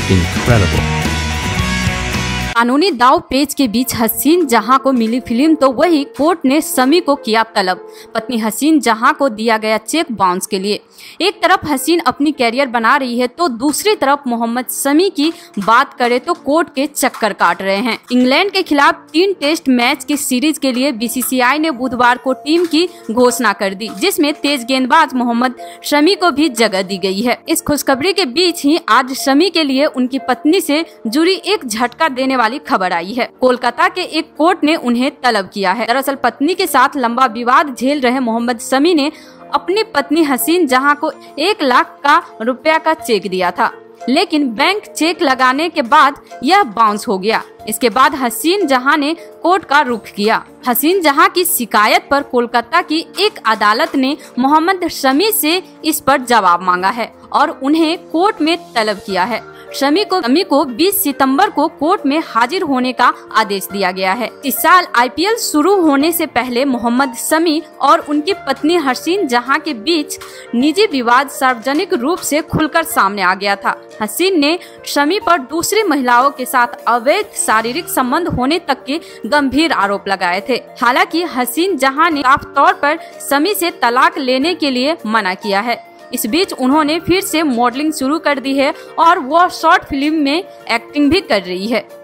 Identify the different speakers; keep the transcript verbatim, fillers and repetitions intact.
Speaker 1: incredible.
Speaker 2: कानूनी दाव पेच के बीच हसीन जहां को मिली फिल्म तो वही कोर्ट ने शमी को किया तलब। पत्नी हसीन जहां को दिया गया चेक बाउंस के लिए। एक तरफ हसीन अपनी कैरियर बना रही है तो दूसरी तरफ मोहम्मद शमी की बात करें तो कोर्ट के चक्कर काट रहे हैं। इंग्लैंड के खिलाफ तीन टेस्ट मैच की सीरीज के लिए बीसीसीआई ने बुधवार को टीम की घोषणा कर दी, जिसमें तेज गेंदबाज मोहम्मद शमी को भी जगह दी गई है। इस खुशखबरी के बीच ही आज शमी के लिए उनकी पत्नी से जुड़ी एक झटका देने वाली खबर आई है। कोलकाता के एक कोर्ट ने उन्हें तलब किया है। दरअसल पत्नी के साथ लंबा विवाद झेल रहे मोहम्मद शमी ने अपनी पत्नी हसीन जहां को एक लाख का रुपया का चेक दिया था, लेकिन बैंक चेक लगाने के बाद यह बाउंस हो गया। इसके बाद हसीन जहां ने कोर्ट का रुख किया। हसीन जहां की शिकायत पर कोलकाता की एक अदालत ने मोहम्मद शमी से इस पर जवाब मांगा है और उन्हें कोर्ट में तलब किया है। शमी को शमी को बीस सितंबर को कोर्ट में हाजिर होने का आदेश दिया गया है। इस साल आईपीएल शुरू होने से पहले मोहम्मद शमी और उनकी पत्नी हसीन जहां के बीच निजी विवाद सार्वजनिक रूप से खुलकर सामने आ गया था। हसीन ने शमी पर दूसरी महिलाओं के साथ अवैध शारीरिक संबंध होने तक के गंभीर आरोप लगाए थे। हालांकि हसीन जहां ने साफ तौर पर शमी से तलाक लेने के लिए मना किया है। इस बीच उन्होंने फिर से मॉडलिंग शुरू कर दी है और वो शॉर्ट फिल्म में एक्टिंग भी कर रही है।